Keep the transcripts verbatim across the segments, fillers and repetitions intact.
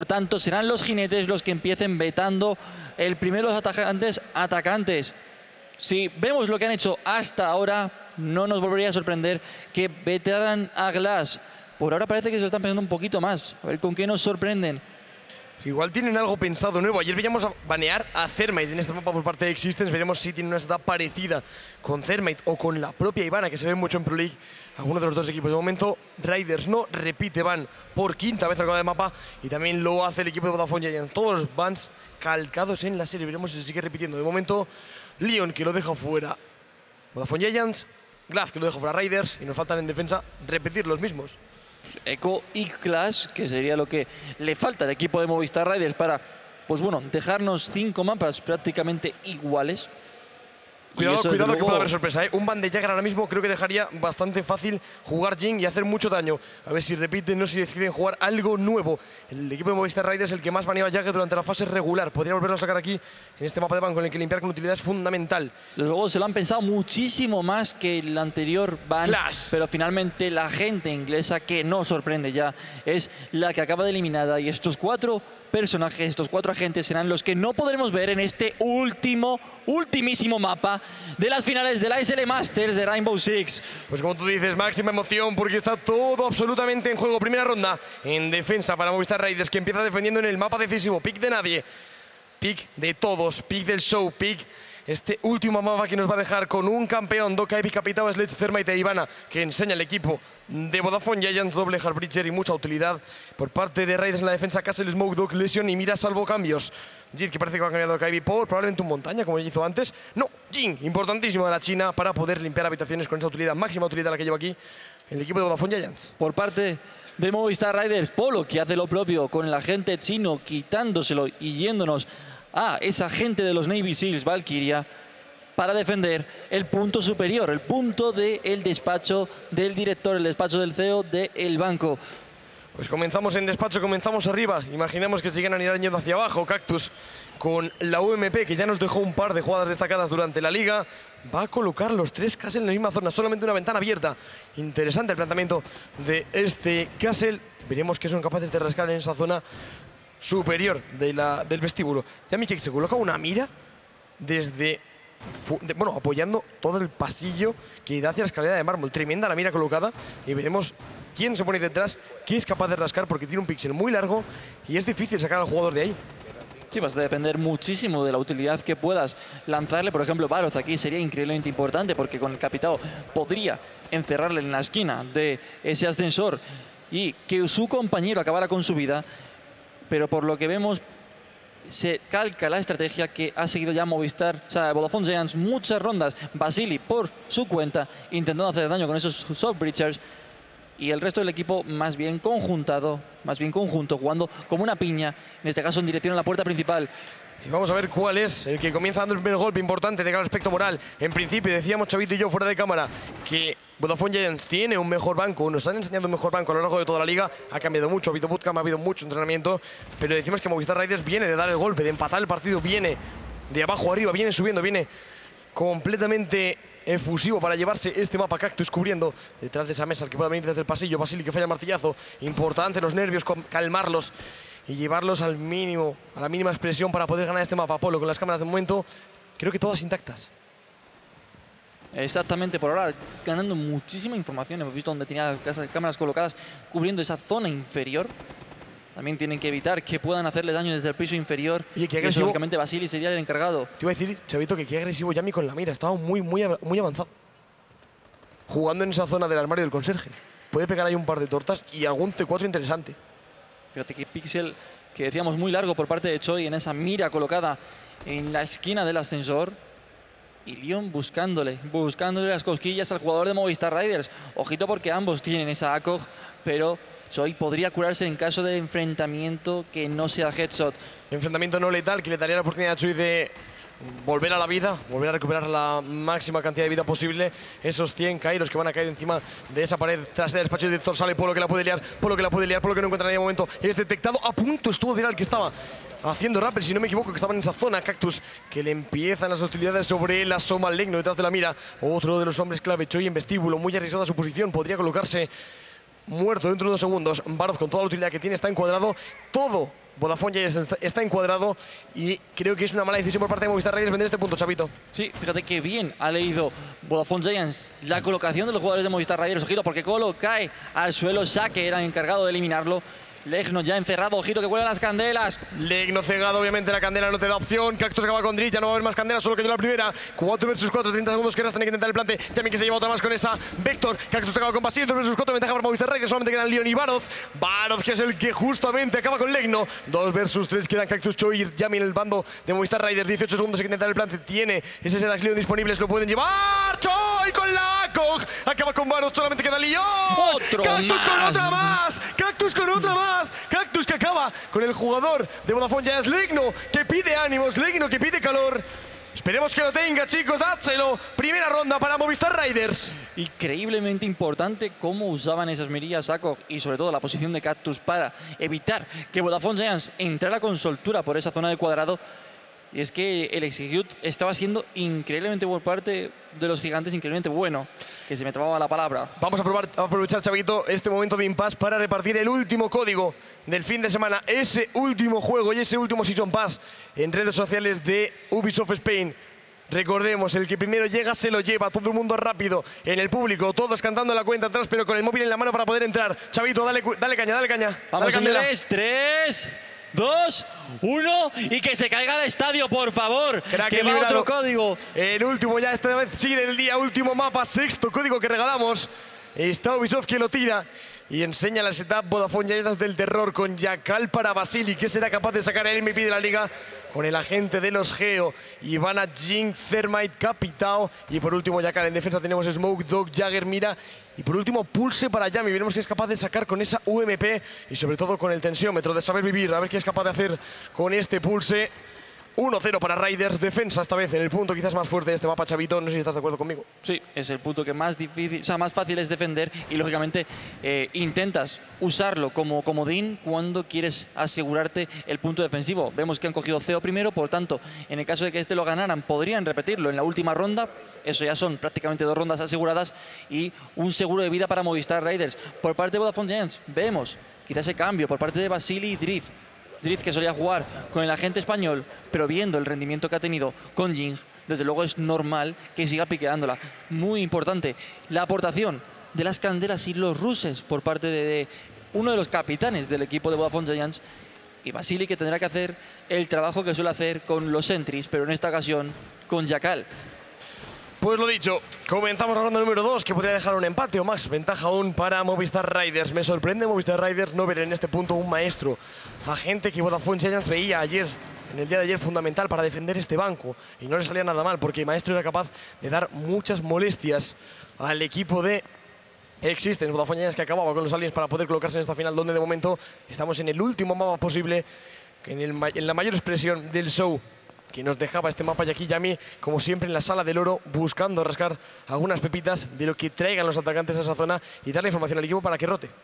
tanto, serán los jinetes los que empiecen vetando el primero de los atacantes atacantes. Si vemos lo que han hecho hasta ahora, no nos volvería a sorprender que vetaran a Glass. Por ahora parece que se lo están pensando un poquito más. A ver con qué nos sorprenden. Igual tienen algo pensado nuevo. Ayer veíamos a banear a Thermite en este mapa por parte de Existence. Veremos si tiene una setup parecida con Thermite o con la propia Ivana, que se ve mucho en Pro League. Alguno de los dos equipos. De momento, Riders no repite ban por quinta vez al cabo de mapa. Y también lo hace el equipo de Vodafone Giants. Todos los bans calcados en la serie. Veremos si se sigue repitiendo. De momento, Leon, que lo deja fuera Vodafone Giants. Glaz, que lo deja fuera Riders. Y nos faltan en defensa repetir los mismos. Echo y Clash, que sería lo que le falta al equipo de Movistar Riders para, pues bueno, dejarnos cinco mapas prácticamente iguales. Cuidado, eso, cuidado luego, que puede haber sorpresa, ¿eh? Un ban de Jagger ahora mismo creo que dejaría bastante fácil jugar Jhin y hacer mucho daño. A ver si repiten, no sé si deciden jugar algo nuevo. El equipo de Movistar Riders es el que más baneaba a Jagger durante la fase regular. Podría volverlo a sacar aquí en este mapa de ban con el que limpiar con utilidad es fundamental. Luego se lo han pensado muchísimo más que el anterior ban, Clash. Pero finalmente la gente inglesa, que no sorprende ya, es la que acaba de eliminada. Y estos cuatro personajes, estos cuatro agentes serán los que no podremos ver en este último, ultimísimo mapa de las finales de la S L Masters de Rainbow Six. Pues como tú dices, máxima emoción porque está todo absolutamente en juego. Primera ronda en defensa para Movistar Riders, que empieza defendiendo en el mapa decisivo. Pick de nadie, pick de todos, pick del show, pick este último mapa que nos va a dejar con un campeón, Doka, Epic, Capitao, Sledge, Thermite e Ivana, que enseña el equipo de Vodafone Giants, doble Heartbreacher y mucha utilidad por parte de Raiders en la defensa. Castle, Smoke, Dog, Lesion y Mira salvo cambios. Jid, que parece que va a cambiar Doka Ivy por probablemente un montaña, como hizo antes. No, Jhin, importantísimo de la China para poder limpiar habitaciones con esa utilidad, máxima utilidad la que lleva aquí el equipo de Vodafone Giants. Por parte de Movistar Riders, Polo, que hace lo propio con el agente chino, quitándoselo y yéndonos a esa gente de los Navy Seals, Valkyria, para defender el punto superior, el punto del despacho del director, el despacho del C E O del banco. Pues comenzamos en despacho, comenzamos arriba. Imaginemos que siguen irán yendo hacia abajo. Cactus con la U M P, que ya nos dejó un par de jugadas destacadas durante la liga. Va a colocar los tres Castle en la misma zona, solamente una ventana abierta. Interesante el planteamiento de este Castle. Veremos que son capaces de rascar en esa zona superior de la, del vestíbulo. Yami que se coloca una mira desde... bueno, apoyando todo el pasillo que da hacia la escalera de mármol. Tremenda la mira colocada y veremos quién se pone detrás, quién es capaz de rascar, porque tiene un píxel muy largo y es difícil sacar al jugador de ahí. Sí, vas a depender muchísimo de la utilidad que puedas lanzarle. Por ejemplo, Baroz aquí sería increíblemente importante porque con el Capitao podría encerrarle en la esquina de ese ascensor y que su compañero acabara con su vida. Pero por lo que vemos, se calca la estrategia que ha seguido ya Movistar, o sea, Vodafone Giants, muchas rondas. Basili por su cuenta, intentando hacer daño con esos soft breachers. Y el resto del equipo más bien conjuntado, más bien conjunto, jugando como una piña, en este caso en dirección a la puerta principal. Y vamos a ver cuál es el que comienza dando el primer golpe importante de cara al aspecto moral. En principio, decíamos Chavito y yo fuera de cámara que Vodafone Giants tiene un mejor banco, nos han enseñado un mejor banco a lo largo de toda la liga. Ha cambiado mucho, ha habido bootcamp, ha habido mucho entrenamiento, pero decimos que Movistar Riders viene de dar el golpe, de empatar el partido, viene de abajo arriba, viene subiendo, viene completamente efusivo para llevarse este mapa. Cactus cubriendo detrás de esa mesa, el que pueda venir desde el pasillo. Basili que falla el martillazo, importante los nervios, calmarlos y llevarlos al mínimo, a la mínima expresión para poder ganar este mapa. Polo con las cámaras de momento, creo que todas intactas. Exactamente, por ahora ganando muchísima información. Hemos visto donde tenía las cámaras colocadas cubriendo esa zona inferior. También tienen que evitar que puedan hacerle daño desde el piso inferior. Oye, qué y eso, agresivo. lógicamente, Basili sería el encargado. Te iba a decir, Chavito, que qué agresivo Yami con la mira. Estaba muy, muy, muy avanzado. Jugando en esa zona del armario del conserje. Puede pegar ahí un par de tortas y algún C cuatro interesante. Fíjate que pixel que decíamos muy largo por parte de Choi en esa mira colocada en la esquina del ascensor. Y Leon buscándole, buscándole las cosquillas al jugador de Movistar Riders. Ojito porque ambos tienen esa A C O G, pero Choi podría curarse en caso de enfrentamiento que no sea headshot. Enfrentamiento no letal que le daría la oportunidad a Choi de volver a la vida, volver a recuperar la máxima cantidad de vida posible. Esos cien Kairos que van a caer encima de esa pared tras el despacho de Zorsale. Polo que la puede liar, Polo que la puede liar, Polo que no encuentra nadie de momento. Es detectado, a punto estuvo de viral que estaba haciendo rappel, si no me equivoco, que estaba en esa zona. Cactus que le empiezan las hostilidades sobre la Soma Legno detrás de la mira. Otro de los hombres clave, Choi en vestíbulo, muy arriesgada su posición, podría colocarse muerto dentro de unos segundos. Baroz, con toda la utilidad que tiene, está encuadrado. Todo Vodafone ya está, está encuadrado y creo que es una mala decisión por parte de Movistar Riders vender este punto, Chavito. Sí, fíjate que bien ha leído Vodafone Giants la colocación de los jugadores de Movistar Riders. Ojito, porque Colo cae al suelo. Saque era el encargado de eliminarlo. Legno ya encerrado, ojito que vuelven las candelas. Legno cegado, obviamente la candela no te da opción. Cactus acaba con Drift, ya no va a haber más candelas, solo quedó la primera. cuatro versus cuatro, treinta segundos que restan, hay que intentar el plante. También que se lleva otra más con esa Vector. Cactus acaba con Basil, dos versus cuatro, ventaja para Movistar Riders, solamente quedan Leon y Baroz. Baroz, que es el que justamente acaba con Legno. dos versus tres, quedan Cactus, Choi y Yami en el bando de Movistar Riders. dieciocho segundos, hay que intentar el plante. Tiene ese Sedax Leon disponible, se lo pueden llevar. Choi con la Akog. Acaba con Baroz, solamente queda Leon. Otro Cactus más. con otra más. Cactus con otra más. Cactus que acaba con el jugador de Vodafone Giants, Legno, que pide ánimos, Legno que pide calor. Esperemos que lo tenga, chicos, dádselo. Primera ronda para Movistar Riders. Increíblemente importante cómo usaban esas mirillas Akog y sobre todo la posición de Cactus para evitar que Vodafone Giants entrara con soltura por esa zona de cuadrado. Y es que el execute estaba siendo increíblemente por parte de los gigantes, increíblemente bueno, que se me trababa la palabra. Vamos a, probar, a aprovechar, Chavito, este momento de impasse para repartir el último código del fin de semana. Ese último juego y ese último Season Pass en redes sociales de Ubisoft Spain. Recordemos, el que primero llega se lo lleva, todo el mundo rápido en el público, todos cantando la cuenta atrás, pero con el móvil en la mano para poder entrar. Chavito, dale, dale caña, dale caña. Vamos, dale señores, tres, dos, uno y que se caiga el estadio, por favor. Crack que va liberado. otro código. El último ya esta vez sí del día, último mapa, sexto código que regalamos. Está Ubisoft que lo tira y enseña la setup Vodafone Giants del terror con Jackal para Basili, que será capaz de sacar el M V P de la liga con el agente de los Geo, Ivana, Jing, Thermite, Capitao y por último Jackal. En defensa tenemos Smoke, Dog, Jagger, Mira y por último Pulse para Yami. Veremos qué es capaz de sacar con esa U M P y sobre todo con el tensiómetro de saber vivir, a ver qué es capaz de hacer con este Pulse. uno cero para Riders, defensa esta vez en el punto quizás más fuerte de este mapa, Chavito. No sé si estás de acuerdo conmigo. Sí, es el punto que más difícil, o sea, más fácil es defender y lógicamente eh, intentas usarlo como comodín cuando quieres asegurarte el punto defensivo. Vemos que han cogido C E O primero, por tanto, en el caso de que este lo ganaran, podrían repetirlo en la última ronda. Eso ya son prácticamente dos rondas aseguradas y un seguro de vida para Movistar Riders. Por parte de Vodafone Giants, vemos quizás ese cambio por parte de Basili y Drift. Drift, que solía jugar con el agente español, pero viendo el rendimiento que ha tenido con Jing, desde luego es normal que siga piqueándola. Muy importante, la aportación de las candelas y los ruses por parte de, de uno de los capitanes del equipo de Vodafone Giants. Y Basili, que tendrá que hacer el trabajo que suele hacer con los Sentries, pero en esta ocasión con Jackal. Pues lo dicho, comenzamos la ronda número dos, que podría dejar un empate o más. Ventaja aún para Movistar Riders. Me sorprende Movistar Riders no ver en este punto un maestro. Agente que Vodafone Giants veía ayer, en el día de ayer, fundamental para defender este banco. Y no le salía nada mal, porque el maestro era capaz de dar muchas molestias al equipo de Existence. Vodafone Giants que acababa con los aliens para poder colocarse en esta final, donde de momento estamos en el último mapa posible, en, el, en la mayor expresión del show que nos dejaba este mapa. Y aquí Yami, como siempre, en la sala del oro, buscando rascar algunas pepitas de lo que traigan los atacantes a esa zona y darle información al equipo para que rote.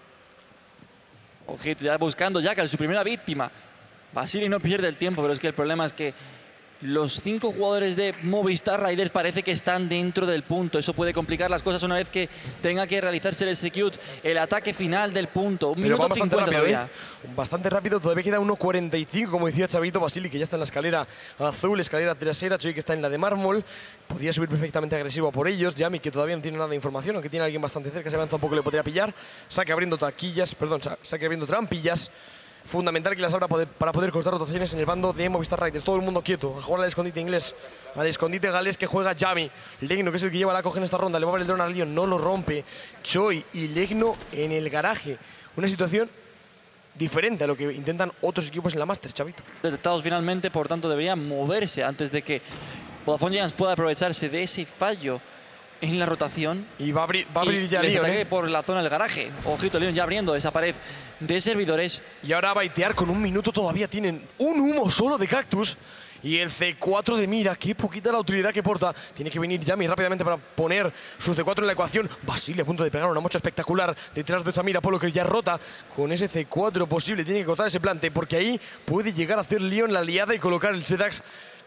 Ojito, ya buscando Jackal, su primera víctima. Basili no pierde el tiempo, pero es que el problema es que los cinco jugadores de Movistar Riders parece que están dentro del punto. Eso puede complicar las cosas una vez que tenga que realizarse el execute, el ataque final del punto. Un Pero minuto bastante cincuenta rápido, todavía. ¿eh? Bastante rápido, todavía queda uno cuarenta y cinco, como decía Chavito. Basili, que ya está en la escalera azul, escalera trasera. Choi, que está en la de mármol. Podía subir perfectamente agresivo a por ellos. Yami, que todavía no tiene nada de información, aunque tiene a alguien bastante cerca, se avanza un poco, le podría pillar. Saque abriendo taquillas, perdón, saque abriendo trampillas. Fundamental que las abra para poder cortar rotaciones en el bando de Movistar Riders. Todo el mundo quieto, a jugar al escondite inglés, al escondite galés que juega Yami. Legno, que es el que lleva la coge en esta ronda, le va a ver el dron al Leon, no lo rompe. Choi y Legno en el garaje. Una situación diferente a lo que intentan otros equipos en la Masters, Chavito. Detectados finalmente, por tanto deberían moverse antes de que Vodafone Giants pueda aprovecharse de ese fallo en la rotación. Y va a abrir, va a abrir y ya les Leon, ataque ¿eh? por la zona del garaje. Ojito, Leon ya abriendo esa pared de servidores. Y ahora a baitear con un minuto todavía. Tienen un humo solo de Cactus. Y el C cuatro de Mira, qué poquita la utilidad que porta. Tiene que venir Yami rápidamente para poner su C cuatro en la ecuación. Basili a punto de pegar una mocha espectacular detrás de esa Mira. Polo que ya rota con ese C cuatro posible. Tiene que cortar ese plante porque ahí puede llegar a hacer Leon la liada y colocar el Sedax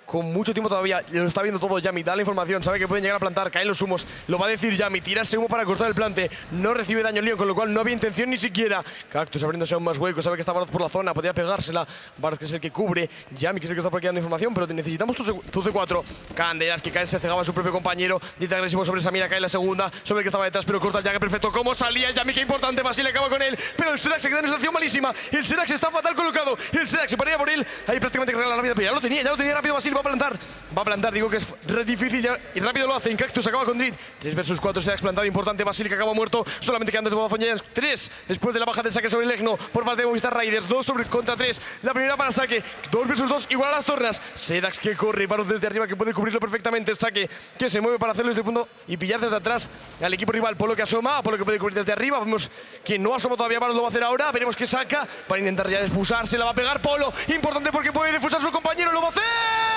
con mucho tiempo todavía. Lo está viendo todo Yami, da la información, sabe que pueden llegar a plantar, caen los humos. Lo va a decir Yami, tirarse humo para cortar el plante. No recibe daño Leon, con lo cual no había intención ni siquiera. Cactus abriéndose aún más hueco, sabe que está Baroz por la zona, podría pegársela. Baroz que es el que cubre, Yami que es el que está por aquí dando información, pero necesitamos tu C cuatro. Candelas que cae, se cegaba a su propio compañero. Dice agresivo sobre Samira, cae la segunda, sobre el que estaba detrás, pero corta el Jagger perfecto. ¿Cómo salía el Yami? Qué importante, Basile acaba con él, pero el Sedax se queda en una situación malísima. El Sedax está fatal colocado, el Sedax se paría por él. Ahí prácticamente que regala la vida, pero ya lo tenía, ya lo tenía rápido Basile, va a plantar. Va a plantar, digo que es re difícil ya, y rápido lo hace. En Cactus acaba con Drit. tres versus cuatro, Sedax plantado, importante. Basile que acaba muerto, solamente quedando de Vodafone Giants. tres después de la baja de saque sobre el Legno por parte de Movistar Riders. dos sobre contra tres. La primera para saque, dos versus dos, igual a las tornas. Sedax que corre, Baroz desde arriba que puede cubrirlo perfectamente. El saque que se mueve para hacerlo desde el punto y pillar desde atrás al equipo rival. Polo que asoma, Polo que puede cubrir desde arriba. Vemos que no asoma todavía, Baroz lo va a hacer ahora. Veremos qué saca para intentar ya desfusarse. La va a pegar Polo, importante porque puede desfusar a su compañero. Lo va a hacer.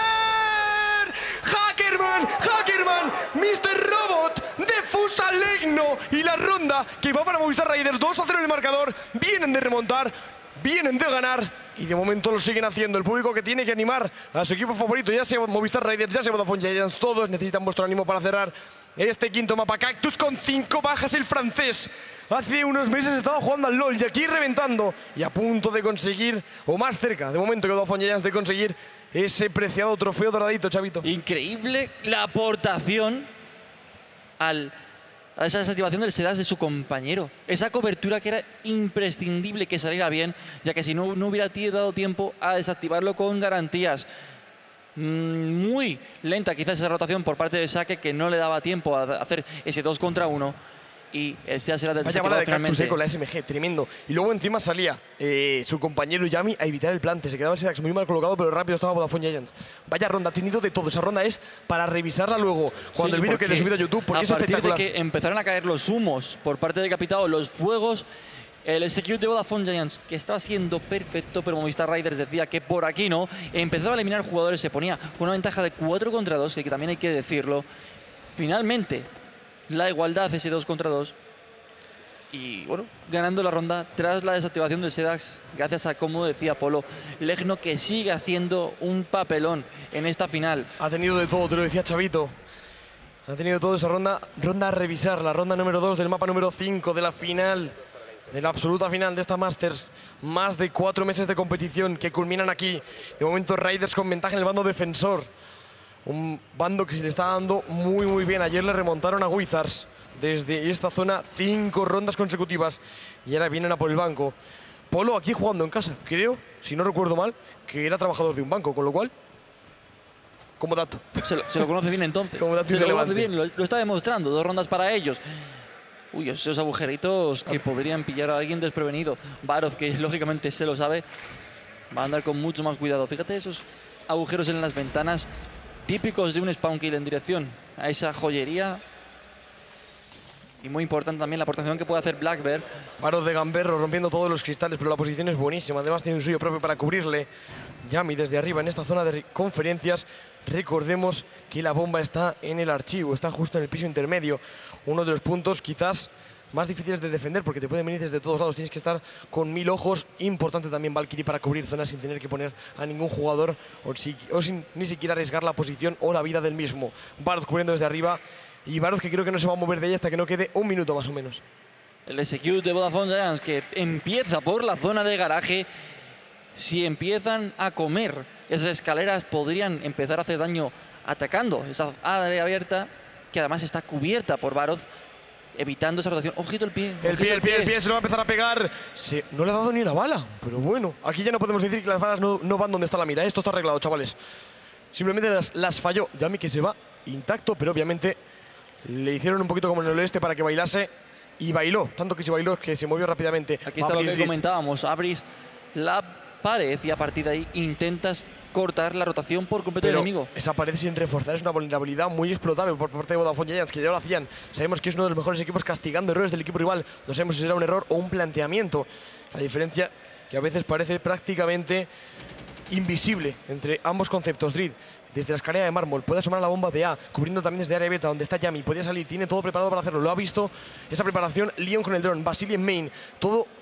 Hackerman, Hackerman, mister Robot, defusa Legno y la ronda que va para Movistar Riders. dos a cero en el marcador, vienen de remontar, vienen de ganar y de momento lo siguen haciendo. El público que tiene que animar a su equipo favorito, ya sea Movistar Riders, ya sea Vodafone Giants, todos necesitan vuestro ánimo para cerrar este quinto mapa. Cactus con cinco bajas, el francés. Hace unos meses estaba jugando al LoL y aquí reventando y a punto de conseguir, o más cerca de momento que Vodafone Giants, de conseguir ese preciado trofeo doradito, Chavito. Increíble la aportación al, a esa desactivación del Sedax de su compañero. Esa cobertura que era imprescindible que saliera bien, ya que si no, no hubiera dado tiempo a desactivarlo con garantías. Muy lenta quizás esa rotación por parte de Saque, que no le daba tiempo a hacer ese dos contra uno. Y el Sedax era del Vaya bala de Cactus eh, con la S M G, tremendo. Y luego encima salía eh, su compañero Yami a evitar el plante. Se quedaba el Sedax muy mal colocado, pero rápido estaba Vodafone Giants. Vaya ronda, ha tenido de todo. Esa ronda es para revisarla luego, cuando sí, el vídeo quede subido a YouTube, porque a es espectacular. A partir de que empezaron a caer los humos por parte de Capitao, los fuegos, el execute de Vodafone Giants, que estaba siendo perfecto, pero Movistar Riders decía que por aquí no. Empezaba a eliminar jugadores, se ponía con una ventaja de cuatro contra dos, que también hay que decirlo. Finalmente, la igualdad, ese dos contra dos. Y bueno, ganando la ronda tras la desactivación del Sedax, gracias a, como decía Polo, Legno, que sigue haciendo un papelón en esta final. Ha tenido de todo, te lo decía Chavito. Ha tenido de todo esa ronda. Ronda a revisar, la ronda número dos del mapa número cinco de la final, de la absoluta final de esta Masters. Más de cuatro meses de competición que culminan aquí. De momento Riders con ventaja en el bando defensor. Un bando que se le está dando muy muy bien. Ayer le remontaron a Wizards desde esta zona cinco rondas consecutivas y ahora vienen a por el banco. Polo aquí jugando en casa, creo, si no recuerdo mal, que era trabajador de un banco, con lo cual, como dato. Se lo, se lo conoce bien entonces. Como dato se lo conoce bien, lo, lo está demostrando. Dos rondas para ellos. Uy, esos agujeritos que podrían pillar a alguien desprevenido. Baroz, que lógicamente se lo sabe, va a andar con mucho más cuidado. Fíjate esos agujeros en las ventanas típicos de un spawn kill en dirección a esa joyería. Y muy importante también la aportación que puede hacer Blackbear. Baroz de gamberro rompiendo todos los cristales, pero la posición es buenísima. Además tiene un suyo propio para cubrirle. Yami desde arriba en esta zona de conferencias. Recordemos que la bomba está en el archivo, está justo en el piso intermedio. Uno de los puntos quizás más difíciles de defender porque te pueden venir desde todos lados. Tienes que estar con mil ojos. Importante también Valkyrie para cubrir zonas sin tener que poner a ningún jugador o, si, o sin ni siquiera arriesgar la posición o la vida del mismo. Baroz cubriendo desde arriba. Y Baroz que creo que no se va a mover de ella hasta que no quede un minuto más o menos. El execute de Vodafone Giants que empieza por la zona de garaje. Si empiezan a comer esas escaleras podrían empezar a hacer daño atacando esa área abierta que además está cubierta por Baroz, evitando esa rotación. Ojito el pie. El pie, el pie, el pie, se lo va a empezar a pegar. Sí, no le ha dado ni una bala, pero bueno. Aquí ya no podemos decir que las balas no, no van donde está la mira. Esto está arreglado, chavales. Simplemente las, las falló. Yami que se va intacto, pero obviamente le hicieron un poquito como en el oeste para que bailase y bailó. Tanto que se bailó que se movió rápidamente. Aquí está lo que comentábamos. Abrís la pared y a partir de ahí intentas cortar la rotación por completo del enemigo. Esa pared sin reforzar es una vulnerabilidad muy explotable por parte de Vodafone Giants, que ya lo hacían. Sabemos que es uno de los mejores equipos castigando errores del equipo rival. No sabemos si será un error o un planteamiento. La diferencia que a veces parece prácticamente invisible entre ambos conceptos. Drit desde la escalera de mármol puede asomar a la bomba de A, cubriendo también desde área abierta donde está Yami. Podía salir, tiene todo preparado para hacerlo. Lo ha visto esa preparación. Leon con el dron, Basile en main. Todo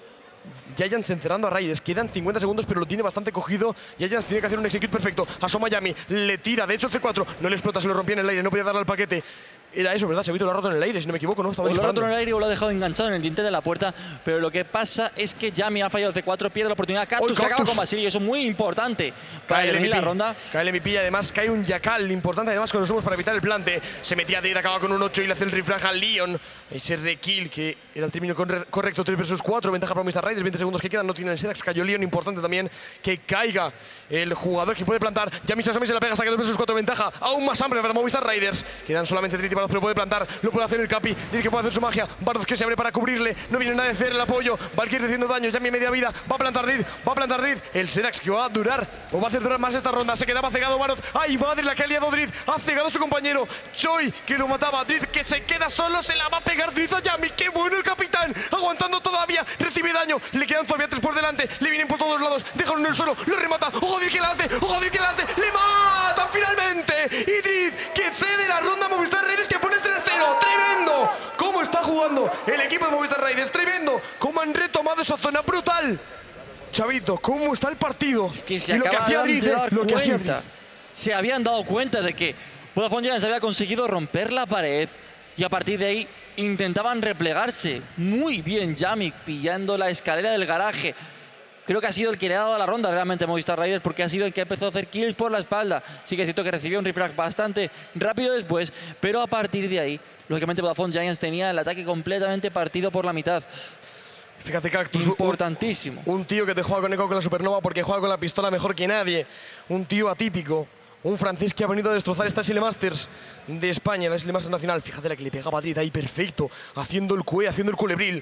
Giants encerrando a Raiders. Quedan cincuenta segundos, pero lo tiene bastante cogido. Giants tiene que hacer un execute perfecto. Asoma Yami, le tira. De hecho, C cuatro no le explota, se lo rompía en el aire. No podía darle al paquete. Era eso, ¿verdad? Se ha visto, lo ha roto en el aire, si no me equivoco, ¿no? Estaba o lo ha disparando. roto en el aire o lo ha dejado enganchado en el dintel de la puerta. Pero lo que pasa es que Yami ha fallado el C cuatro, pierde la oportunidad. Cactus, que acaba con Basili, eso es muy importante para Cae el elegir M V P, la ronda. cae el M V P y además cae un Jackal importante además con los humos para evitar el plante. Se metía Dread, acaba con un ocho y le hace el refrag al Leon. Ese rekill que era el término correcto, tres versus cuatro, ventaja para Movistar Raiders, veinte segundos que quedan, no tiene el Sedax, cayó Leon, importante también que caiga el jugador que puede plantar. Yami Sasami se la pega, saca dos versus cuatro, ventaja aún más amplia para Movistar Raiders. Quedan solamente treinta balas, pero puede plantar, lo puede hacer el Capi, tiene que puede hacer su magia. Bardoz que se abre para cubrirle, no viene nada de hacer el apoyo. Valkyrie haciendo daño, Yami media vida, va a plantar Dread, va a plantar Dread. El Sedax que va a durar o va a hacer durar más esta ronda, se quedaba cegado Bardoz. ¡Ay, madre, la que ha liado Dread! Ha cegado a su compañero Choi, que lo mataba. Dread que se queda solo, se la va a pegar Dread a Yami. ¡Qué bueno el capitán! Aguantando todavía, recibe daño, le quedan todavía tres por delante, le vienen por todos lados, dejan en el suelo, lo remata. ¡Ojo, Dread que la hace! ¡Ojo, Dread que la hace! ¡Le mata finalmente! Y Dread que cede la ronda a Movistar Raiders, que pone el tres cero. ¡Tremendo! ¿Cómo está jugando el equipo de Movistar Raiders? ¡Tremendo! ¿Cómo han retomado esa zona? ¡Brutal! Chavito, ¿cómo está el partido? Es que se y lo que hacía acaban de Dread, dar lo que hacía cuenta. Dread. Se habían dado cuenta de que Vodafone Giants había conseguido romper la pared y a partir de ahí intentaban replegarse. Muy bien Yami pillando la escalera del garaje. Creo que ha sido el que le ha dado la ronda realmente a Movistar Raiders, porque ha sido el que empezó a hacer kills por la espalda. Sí que es cierto que recibió un refrag bastante rápido después, pero a partir de ahí, lógicamente Vodafone Giants tenía el ataque completamente partido por la mitad. Fíjate, Cactus, importantísimo. Un, un tío que te juega con eco con la Supernova porque juega con la pistola mejor que nadie. Un tío atípico. Un francés que ha venido a destrozar esta Sile Masters de España, la Sile Masters Nacional. Fíjate la que le pegaba a Dread ahí, perfecto. Haciendo el cue, haciendo el culebril.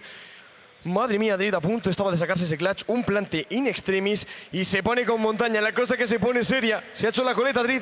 Madre mía, Dread a punto estaba de sacarse ese clutch. Un plante in extremis y se pone con montaña. La cosa que se pone seria. Se ha hecho la coleta, Dread.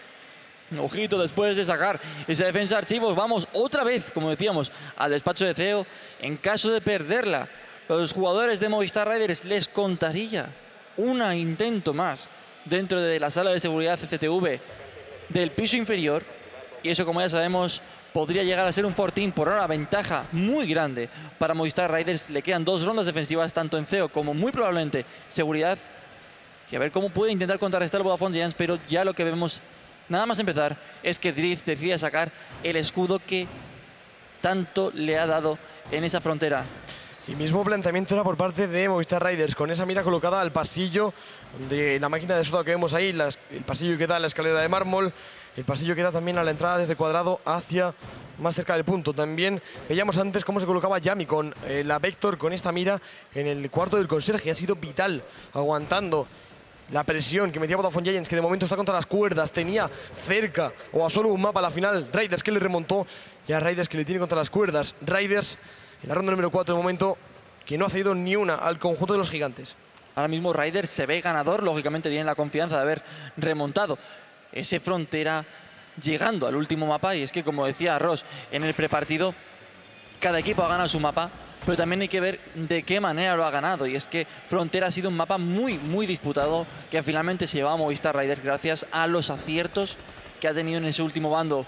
Ojito, después de sacar esa defensa de archivos, vamos otra vez, como decíamos, al despacho de C E O. En caso de perderla, los jugadores de Movistar Raiders les contaría un intento más dentro de la sala de seguridad C C T V del piso inferior. Y eso, como ya sabemos, podría llegar a ser un catorce por hora, ventaja muy grande para Movistar Raiders. Le quedan dos rondas defensivas, tanto en C E O como muy probablemente seguridad. Y a ver cómo puede intentar contrarrestar el Vodafone Giants, pero ya lo que vemos, nada más empezar, es que Dread decide sacar el escudo que tanto le ha dado en esa frontera. Y mismo planteamiento era por parte de Movistar Raiders, con esa mira colocada al pasillo de la máquina de soda que vemos ahí, las, el pasillo que da a la escalera de mármol, el pasillo que da también a la entrada desde cuadrado hacia más cerca del punto. También veíamos antes cómo se colocaba Yami con eh, la Vector, con esta mira en el cuarto del conserje. Ha sido vital, aguantando la presión que metía Vodafone Giants, que de momento está contra las cuerdas. Tenía cerca o a solo un mapa a la final Raiders, que le remontó, y a Raiders que le tiene contra las cuerdas. Raiders en la ronda número cuatro, de momento, que no ha cedido ni una al conjunto de los gigantes. Ahora mismo Raiders se ve ganador, lógicamente tiene la confianza de haber remontado ese frontera llegando al último mapa. Y es que, como decía Ross en el prepartido, cada equipo ha ganado su mapa, pero también hay que ver de qué manera lo ha ganado. Y es que Frontera ha sido un mapa muy, muy disputado, que finalmente se lleva a Movistar Raiders gracias a los aciertos que ha tenido en ese último bando.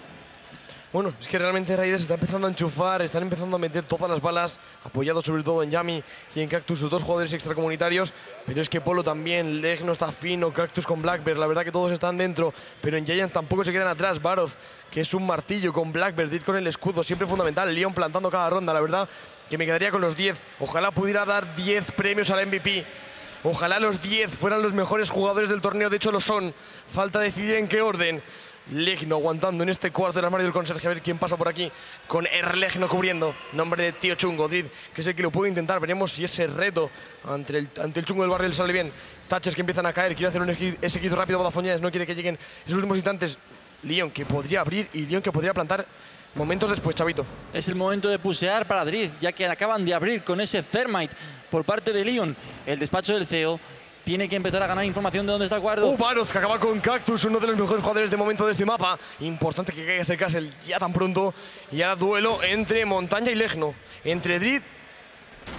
Bueno, es que realmente Raiders está empezando a enchufar, están empezando a meter todas las balas, apoyados sobre todo en Yami y en Cactus, sus dos jugadores extracomunitarios. Pero es que Polo también, Leg no está fino, Cactus con Blackbird, la verdad que todos están dentro. Pero en Giants tampoco se quedan atrás. Bardoz, que es un martillo, con Blackbird, Dread con el escudo, siempre fundamental. Leon plantando cada ronda, la verdad que me quedaría con los diez. Ojalá pudiera dar diez premios al M V P. Ojalá los diez fueran los mejores jugadores del torneo, de hecho lo son. Falta decidir en qué orden. Legno aguantando en este cuarto del armario del conserje. A ver quién pasa por aquí con Erlegno cubriendo. Nombre de Tío Chungo. Dread, que es el que lo puede intentar. Veremos si ese reto ante el, ante el Chungo del barrio le sale bien. Touches que empiezan a caer. Quiere hacer un ese quito rápido. Vodafone Giants no quiere que lleguen esos últimos instantes. Leon que podría abrir y Leon que podría plantar momentos después, Chavito. Es el momento de pusear para Dread, ya que acaban de abrir con ese Thermite por parte de Leon. El despacho del C E O tiene que empezar a ganar información de dónde está Guardo. Uh, Bardoz, que acaba con Cactus, uno de los mejores jugadores de momento de este mapa. Importante que caiga ese castle ya tan pronto. Y ahora duelo entre Montaña y Legno. Entre Dread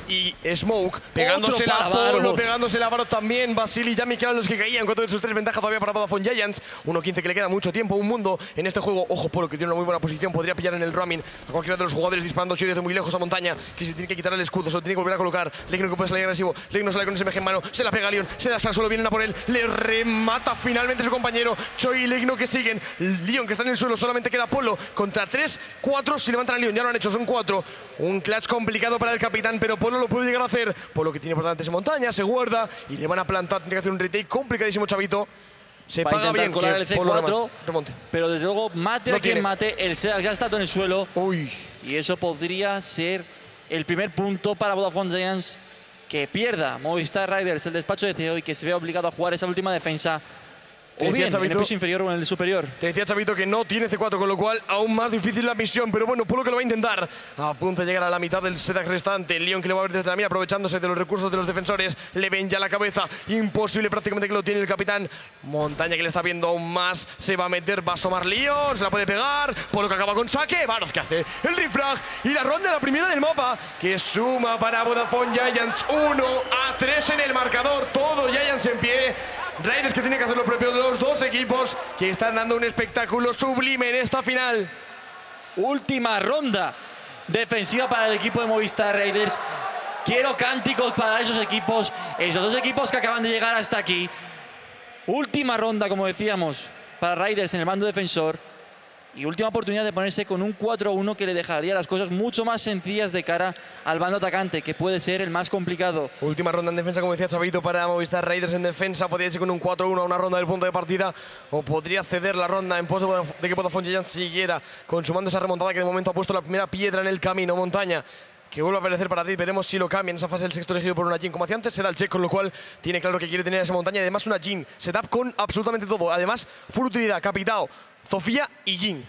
y Smoke. Pegándose la Polo, pegándose la Barot también. Basili y Yami, que eran los que caían. Cuatro de sus tres ventajas todavía para Vodafone Giants. uno quince que le queda mucho tiempo, un mundo en este juego. Ojo, Polo, que tiene una muy buena posición. Podría pillar en el roaming a cualquiera de los jugadores disparando desde muy lejos a Montaña, que se tiene que quitar el escudo, se lo tiene que volver a colocar. Legno que puede salir agresivo. Legno sale con ese M G en mano. Se la pega a Leon. Se da solo vienen a por él. Le remata finalmente su compañero. Choi y Legno que siguen. Leon que está en el suelo. Solamente queda Polo contra tres, cuatro. Si levantan a Leon, ya lo han hecho, son cuatro. Un clutch complicado para el capitán, pero Polo lo puede llegar a hacer. Polo que tiene por delante esa Montaña, se guarda y le van a plantar. Tiene que hacer un retake complicadísimo, chavito. Se Va paga bien colar el C cuatro, remonte. Pero desde luego, mate no a quien tiene. mate, el Sedax ya está todo en el suelo. Uy. Y eso podría ser el primer punto para Vodafone Giants, que pierda Movistar Riders el despacho de C E O y que se vea obligado a jugar esa última defensa. O bien en el piso inferior o en el superior. Te decía, Chavito, que no tiene C cuatro, con lo cual aún más difícil la misión. Pero bueno, Polo que lo va a intentar. A punto de llegar a la mitad del Sedax restante. Leon que le va a ver desde la mira, aprovechándose de los recursos de los defensores. Le ven ya la cabeza. Imposible prácticamente que lo tiene el capitán. Montaña que le está viendo aún más. Se va a meter, va a asomar Leon. Se la puede pegar. Polo que acaba con saque. Baroz que hace el refrag. Y la ronda, la primera del mapa, que suma para Vodafone Giants. uno a tres en el marcador. Todo Giants en pie. Raiders que tiene que hacer lo propio de los dos equipos, que están dando un espectáculo sublime en esta final. Última ronda defensiva para el equipo de Movistar Raiders. Quiero cánticos para esos equipos, esos dos equipos que acaban de llegar hasta aquí. Última ronda, como decíamos, para Raiders en el bando defensor. Y última oportunidad de ponerse con un cuatro uno que le dejaría las cosas mucho más sencillas de cara al bando atacante, que puede ser el más complicado. Última ronda en defensa, como decía Chavito, para Movistar Raiders en defensa. Podría irse con un cuatro uno a una ronda del punto de partida, o podría ceder la ronda en pos de que Vodafone Giants siguiera consumando esa remontada que de momento ha puesto la primera piedra en el camino. Montaña que vuelve a aparecer para ti, veremos si lo cambia en esa fase del sexto elegido por una Jin. Como hacía antes, se da el check, con lo cual tiene claro que quiere tener esa Montaña. Y además una Jin, setup con absolutamente todo. Además, full utilidad, Capitao, Zofia y Jin.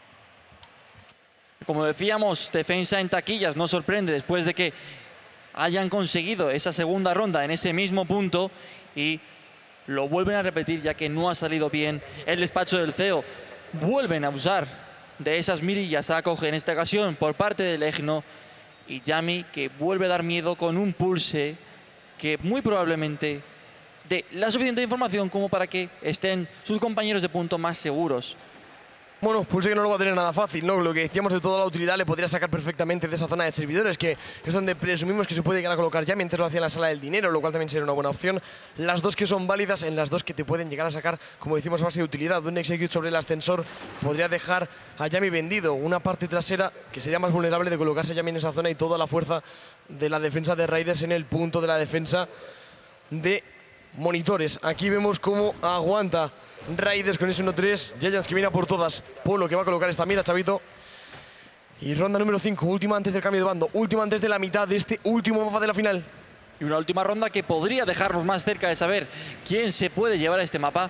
Como decíamos, defensa en taquillas, no sorprende después de que hayan conseguido esa segunda ronda en ese mismo punto y lo vuelven a repetir ya que no ha salido bien el despacho del C E O. Vuelven a usar de esas mirillas a Acoge en esta ocasión por parte del Legno y Yami, que vuelve a dar miedo con un pulse que muy probablemente dé la suficiente información como para que estén sus compañeros de punto más seguros. Bueno, Pulse que no lo va a tener nada fácil, ¿no? Lo que decíamos de toda la utilidad le podría sacar perfectamente de esa zona de servidores, que es donde presumimos que se puede llegar a colocar ya mientras lo hacía en la sala del dinero, lo cual también sería una buena opción. Las dos que son válidas, en las dos que te pueden llegar a sacar, como decimos, base de utilidad. Un execute sobre el ascensor podría dejar a Yami vendido. Una parte trasera que sería más vulnerable de colocarse Yami en esa zona y toda la fuerza de la defensa de Raiders en el punto de la defensa de monitores. Aquí vemos cómo aguanta Raiders con ese uno tres, Giants que viene a por todas. Polo que va a colocar esta mira, Chavito. Y ronda número cinco, última antes del cambio de bando, última antes de la mitad de este último mapa de la final. Y una última ronda que podría dejarnos más cerca de saber quién se puede llevar a este mapa.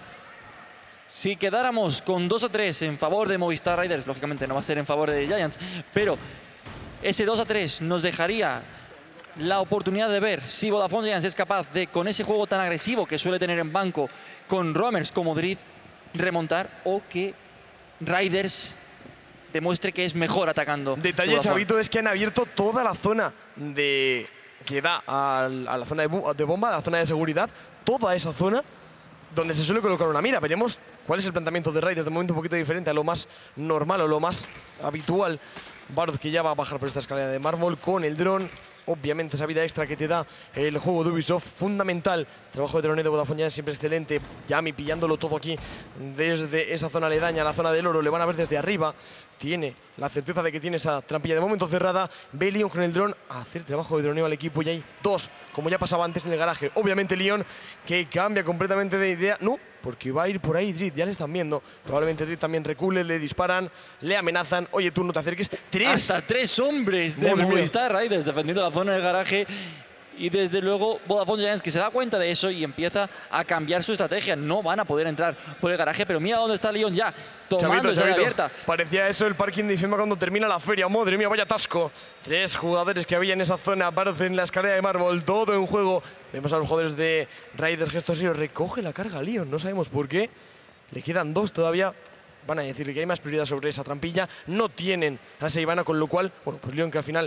Si quedáramos con dos a tres en favor de Movistar Raiders, lógicamente no va a ser en favor de Giants, pero ese dos a tres nos dejaría la oportunidad de ver si Vodafone Giants es capaz de, con ese juego tan agresivo que suele tener en banco, con roamers como Drizzt, remontar, o que Raiders demuestre que es mejor atacando. Detalle, Chavito, es que han abierto toda la zona de que da a la zona de bomba, a la zona de seguridad, toda esa zona donde se suele colocar una mira. Veremos cuál es el planteamiento de Raiders, de momento un poquito diferente a lo más normal o lo más habitual. Baroz que ya va a bajar por esta escalera de mármol con el dron. Obviamente esa vida extra que te da el juego de Ubisoft, fundamental. Trabajo de droneo de Vodafone Giants siempre excelente. Yami pillándolo todo aquí desde esa zona aledaña, la zona del oro. Le van a ver desde arriba. Tiene la certeza de que tiene esa trampilla de momento cerrada. Ve Leon con el dron a hacer trabajo de droneo al equipo. Y hay dos, como ya pasaba antes en el garaje. Obviamente Leon que cambia completamente de idea. No, porque va a ir por ahí Drizzt, ya le están viendo. Probablemente Drizzt también recule, le disparan, le amenazan. Oye, tú no te acerques. ¡Tres! Hasta tres hombres de Movistar Raiders defendiendo la zona del garaje. Y desde luego Vodafone Giants que se da cuenta de eso y empieza a cambiar su estrategia. No van a poder entrar por el garaje, pero mira dónde está Leon ya, tomando esa área abierta. Parecía eso el parking de diciembre cuando termina la feria. Madre mía, vaya atasco. Tres jugadores que había en esa zona. Aparecen en la escalera de mármol, todo en juego. Vemos a los jugadores de Raiders gestos y recoge la carga Leon. No sabemos por qué. Le quedan dos todavía. Van a decirle que hay más prioridad sobre esa trampilla. No tienen a Seivana, con lo cual, bueno, pues Leon que al final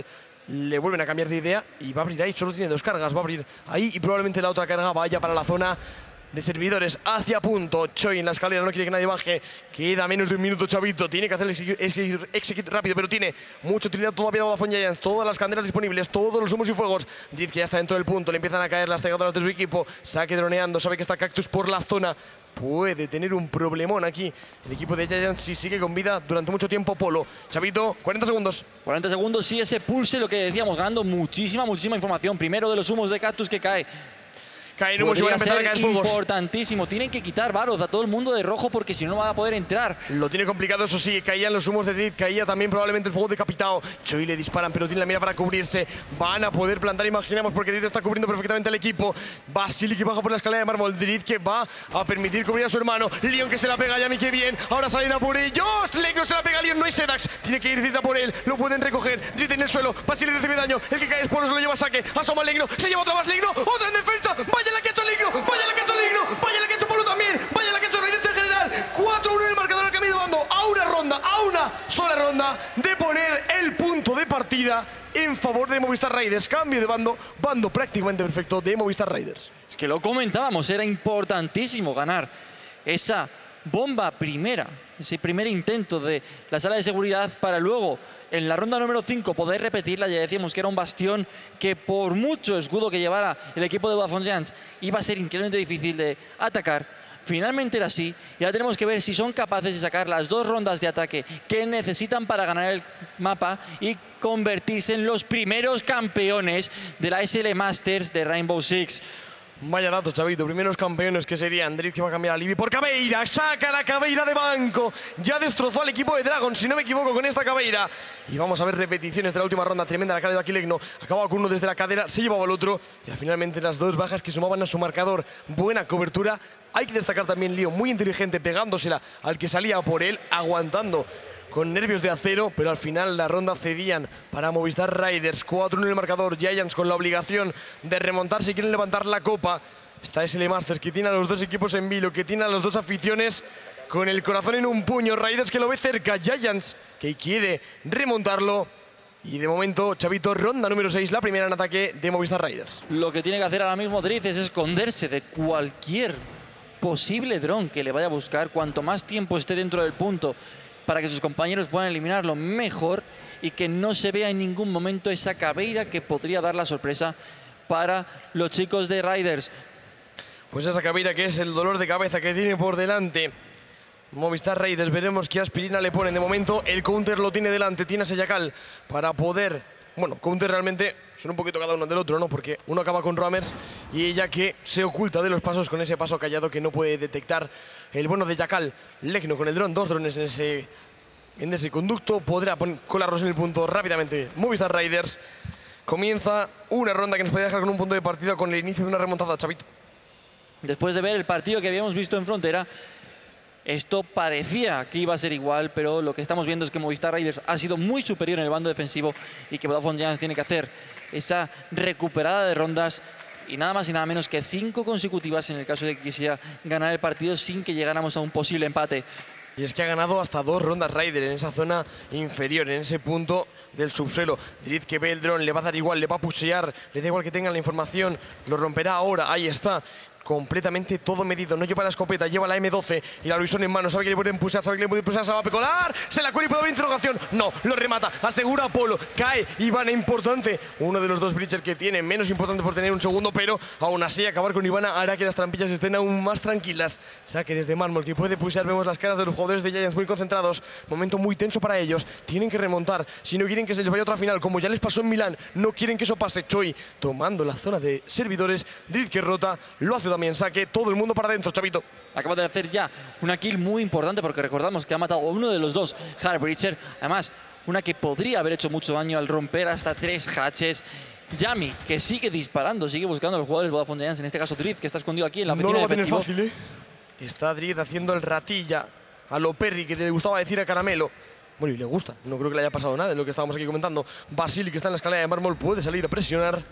le vuelven a cambiar de idea y va a abrir ahí, solo tiene dos cargas, va a abrir ahí y probablemente la otra carga vaya para la zona de servidores hacia punto. Choi en la escalera, no quiere que nadie baje. Queda menos de un minuto, Chavito. Tiene que hacer el execute rápido, pero tiene mucha utilidad todavía Vodafone Giants. Todas las candelas disponibles, todos los humos y fuegos. Drift que ya está dentro del punto, le empiezan a caer las cegadoras de su equipo. Saque droneando, sabe que está Cactus por la zona. Puede tener un problemón aquí el equipo de Giants si sigue con vida durante mucho tiempo. Polo, Chavito, cuarenta segundos. cuarenta segundos, sí, ese pulse, lo que decíamos, ganando muchísima, muchísima información. Primero de los humos de Cactus que cae. Caen humos y van a empezar a caer fuegos. Importantísimo. Tienen que quitar Baroth a todo el mundo de rojo porque si no, no va a poder entrar. Lo tiene complicado, eso sí. Caían los humos de Drift, caía también probablemente el fuego decapitado. Choi le disparan, pero tiene la mira para cubrirse. Van a poder plantar, imaginamos, porque Drift está cubriendo perfectamente al equipo. Basili que baja por la escalera de mármol. Drift que va a permitir cubrir a su hermano. Leon que se la pega a Yami, que bien. Ahora salirá por ellos. Legno se la pega a Leon, no hay Sedax. Tiene que ir Drift a por él. Lo pueden recoger. Drift en el suelo. Basili recibe daño. El que cae es Polo, se lo lleva a saque. Asoma Legno. Se lleva otra más Legno. Otra en defensa. Vaya la que ha hecho Legno. Vaya la que ha hecho Legno, vaya la que ha hecho Polo también, vaya la que ha hecho Raiders en general. cuatro uno en el marcador al cambio de bando, a una ronda, a una sola ronda de poner el punto de partida en favor de Movistar Raiders. Cambio de bando, bando prácticamente perfecto de Movistar Raiders. Es que lo comentábamos, era importantísimo ganar esa bomba primera, ese primer intento de la sala de seguridad para luego en la ronda número cinco poder repetirla. Ya decíamos que era un bastión que por mucho escudo que llevara el equipo de Vodafone Giants iba a ser increíblemente difícil de atacar. Finalmente era así y ahora tenemos que ver si son capaces de sacar las dos rondas de ataque que necesitan para ganar el mapa y convertirse en los primeros campeones de la S L Masters de Rainbow Six. Vaya datos, Chavito. Primeros campeones que serían Drift, que va a cambiar a Libby por Caveira. Saca la Caveira de banco. Ya destrozó al equipo de Dragon, si no me equivoco, con esta Caveira. Y vamos a ver repeticiones de la última ronda. Tremenda la cara de Aquilegno. Acababa con uno desde la cadera, se llevaba al otro. Y finalmente las dos bajas que sumaban a su marcador. Buena cobertura. Hay que destacar también Leo, muy inteligente, pegándosela al que salía por él, aguantando con nervios de acero, pero al final la ronda cedían para Movistar Raiders. cuatro uno en el marcador. Giants con la obligación de remontar si quieren levantar la copa. Está S L Masters, que tiene a los dos equipos en vilo, que tiene a las dos aficiones con el corazón en un puño. Raiders que lo ve cerca, Giants que quiere remontarlo. Y de momento, Chavito, ronda número seis, la primera en ataque de Movistar Raiders. Lo que tiene que hacer ahora mismo Drift es esconderse de cualquier posible dron que le vaya a buscar. Cuanto más tiempo esté dentro del punto para que sus compañeros puedan eliminarlo mejor y que no se vea en ningún momento esa Caveira que podría dar la sorpresa para los chicos de Raiders. Pues esa Caveira que es el dolor de cabeza que tiene por delante Movistar Raiders. Veremos qué aspirina le ponen. De momento el counter lo tiene delante, tiene a Seyacal para poder... Bueno, counter realmente son un poquito cada uno del otro, ¿no? Porque uno acaba con Roamers y ella que se oculta de los pasos con ese paso callado que no puede detectar el bueno de Jackal. Legno con el dron, dos drones en ese, en ese conducto. Podrá colarlos en el punto rápidamente. Movistar Raiders. Comienza una ronda que nos puede dejar con un punto de partida con el inicio de una remontada, Chavito. Después de ver el partido que habíamos visto en Frontera, esto parecía que iba a ser igual, pero lo que estamos viendo es que Movistar Raiders ha sido muy superior en el bando defensivo y que Vodafone Giants tiene que hacer esa recuperada de rondas y nada más y nada menos que cinco consecutivas en el caso de que quisiera ganar el partido sin que llegáramos a un posible empate. Y es que ha ganado hasta dos rondas Raider en esa zona inferior, en ese punto del subsuelo. Drift que ve el dron, le va a dar igual, le va a pushear, le da igual que tengan la información, lo romperá ahora, ahí está. Completamente todo medido, no lleva la escopeta, lleva la M doce y la Luison en mano, sabe que le pueden pulsar, sabe que le pueden pulsar, se va a pecolar, se la cuela y puede haber interrogación, no, lo remata, asegura a Polo, cae Ivana, importante, uno de los dos breachers que tiene, menos importante por tener un segundo, pero aún así acabar con Ivana hará que las trampillas estén aún más tranquilas. Saque desde mármol que puede pulsar, vemos las caras de los jugadores de Giants muy concentrados, momento muy tenso para ellos, tienen que remontar, si no quieren que se les vaya otra final, como ya les pasó en Milán, no quieren que eso pase. Choi tomando la zona de servidores, Drift que rota, lo hace también saque, todo el mundo para adentro, Chavito. Acaba de hacer ya una kill muy importante porque recordamos que ha matado a uno de los dos Hard Breacher. Además, una que podría haber hecho mucho daño al romper hasta tres hatches. Yami, que sigue disparando, sigue buscando a los jugadores de Vodafone Giants, en este caso Drift, que está escondido aquí en la oficina. No lo va a de tener fácil, ¿eh? Está Drift haciendo el ratilla a lo Perry, que le gustaba decir a Caramelo. Bueno, y le gusta, no creo que le haya pasado nada de lo que estábamos aquí comentando. Basili, que está en la escalera de mármol, puede salir a presionar.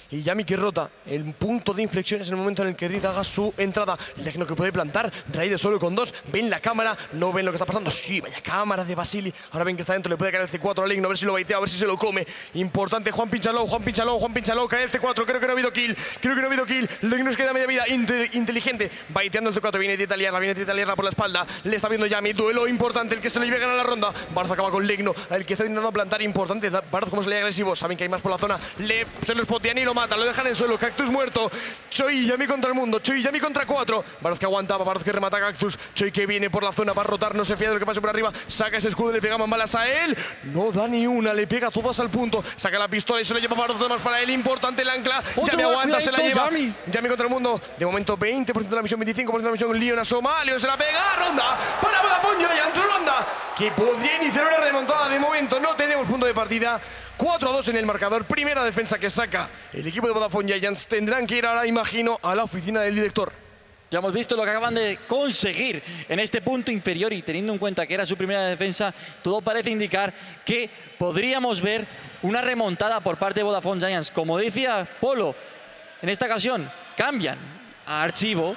Y Yami que rota. El punto de inflexión es el momento en el que Drid haga su entrada. Legno que puede plantar. Raiden solo con dos. Ven la cámara. No ven lo que está pasando. Sí, vaya cámara de Basili. Ahora ven que está dentro. Le puede caer el C cuatro a Legno. A ver si lo baitea. A ver si se lo come. Importante. Juan Pinchaló. Juan Pinchaló. Juan Pinchaló. Cae el C cuatro. Creo que no ha habido kill. Creo que no ha habido kill. Legno nos queda media vida. Inter inteligente. Baiteando el C cuatro. Viene de italiana. Viene de italiana por la espalda. Le está viendo Yami. Duelo importante. El que se lo lleve a ganar la ronda. Barz acaba con Legno. El que está intentando plantar. Importante. Barz como se le agresivo. Saben que hay más por la zona. Le se lo spotean y lo matan. Lo dejan en el suelo. Cactus muerto. Choi y Yami contra el mundo. Choi y Yami contra cuatro. Barz que aguantaba. Barz que remata a Cactus. Choi que viene por la zona. Va a rotar. No se fía de lo que pase por arriba. Saca ese escudo. Le pega más balas a él. No da ni una. Le pega todas al punto. Saca la pistola y se lo lleva para dos más para él. Importante el ancla. Yami aguanta. Se la lleva. Yami. Yami contra el mundo. De momento veinte por ciento de la misión. veinticinco por ciento de la misión. Leon asoma. Leon se la pega. Ronda. Para Vodafone Giants. Ronda. Que podría iniciar una remontada. De momento no tenemos punto de partida. cuatro a dos en el marcador, primera defensa que saca el equipo de Vodafone Giants. Tendrán que ir ahora, imagino, a la oficina del director. Ya hemos visto lo que acaban de conseguir en este punto inferior y teniendo en cuenta que era su primera defensa, todo parece indicar que podríamos ver una remontada por parte de Vodafone Giants. Como decía Polo, en esta ocasión cambian a Archivo,